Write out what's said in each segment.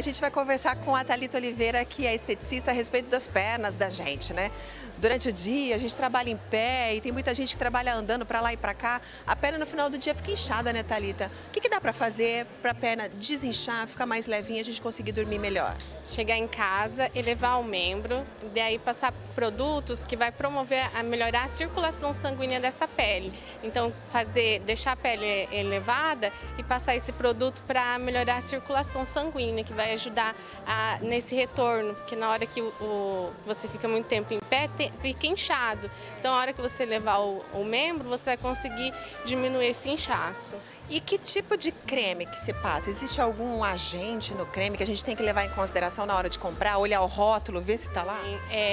A gente vai conversar com a Thalita Oliveira, que é esteticista, a respeito das pernas da gente, né? Durante o dia, a gente trabalha em pé e tem muita gente que trabalha andando para lá e para cá. A perna no final do dia fica inchada, né, Thalita? O que dá para fazer para a perna desinchar, ficar mais levinha e a gente conseguir dormir melhor? Chegar em casa, elevar o membro, daí passar produtos que vai promover a melhorar a circulação sanguínea dessa pele. Então, deixar a pele elevada e passar esse produto para melhorar a circulação sanguínea, que vai ajudar nesse retorno, porque na hora que você fica muito tempo em pé, fica inchado. Então, na hora que você levar o membro, você vai conseguir diminuir esse inchaço. E que tipo de creme que se passa? Existe algum agente no creme que a gente tem que levar em consideração na hora de comprar? Olhar o rótulo, ver se está lá?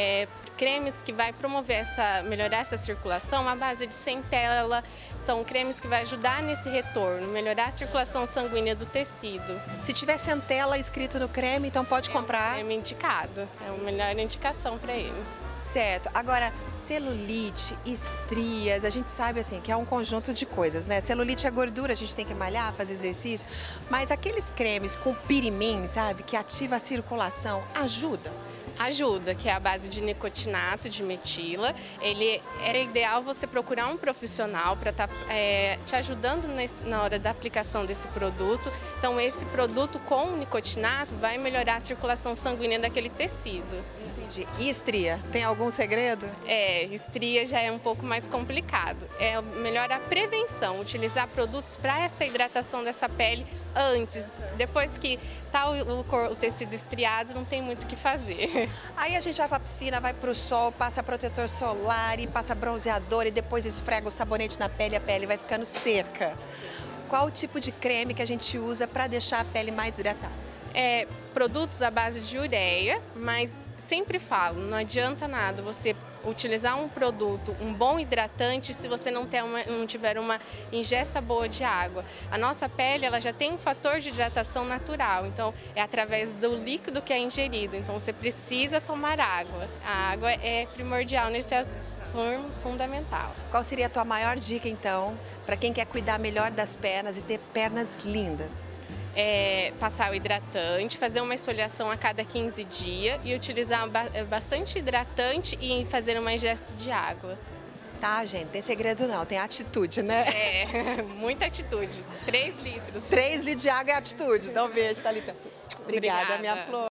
Cremes que vai promover melhorar essa circulação à base de centela, são cremes que vai ajudar nesse retorno, melhorar a circulação sanguínea do tecido. Se tiver centela escrito no creme, então pode comprar? É um creme indicado, é a melhor indicação para ele. Certo. Agora, celulite, estrias, a gente sabe assim que é um conjunto de coisas, né? Celulite é gordura, a gente tem que malhar, fazer exercício, mas aqueles cremes com pirimim, sabe, que ativa a circulação, ajuda? Ajuda, que é a base de nicotinato, de metila. Era ideal você procurar um profissional para estar te ajudando na hora da aplicação desse produto. Então, esse produto com nicotinato vai melhorar a circulação sanguínea daquele tecido. Entendi. E estria, tem algum segredo? Estria já é um pouco mais complicado. É melhor a prevenção, utilizar produtos para essa hidratação dessa pele antes. Depois que está o tecido estriado, não tem muito o que fazer. Aí a gente vai para a piscina, vai para o sol, passa protetor solar e passa bronzeador e depois esfrega o sabonete na pele e a pele vai ficando seca. Qual o tipo de creme que a gente usa para deixar a pele mais hidratada? Produtos à base de ureia, mas sempre falo, não adianta nada você utilizar um produto, um bom hidratante, se você não tiver uma ingesta boa de água. A nossa pele ela já tem um fator de hidratação natural, então é através do líquido que é ingerido, então você precisa tomar água. A água é primordial nesse fundamental. Qual seria a tua maior dica então, para quem quer cuidar melhor das pernas e ter pernas lindas? Passar o hidratante, fazer uma esfoliação a cada 15 dias e utilizar bastante hidratante e fazer uma ingesta de água. Tá, gente, tem segredo não, tem atitude, né? Muita atitude. 3 litros. 3 litros de água é atitude. Então, beijo, Thalita. Obrigada, minha flor.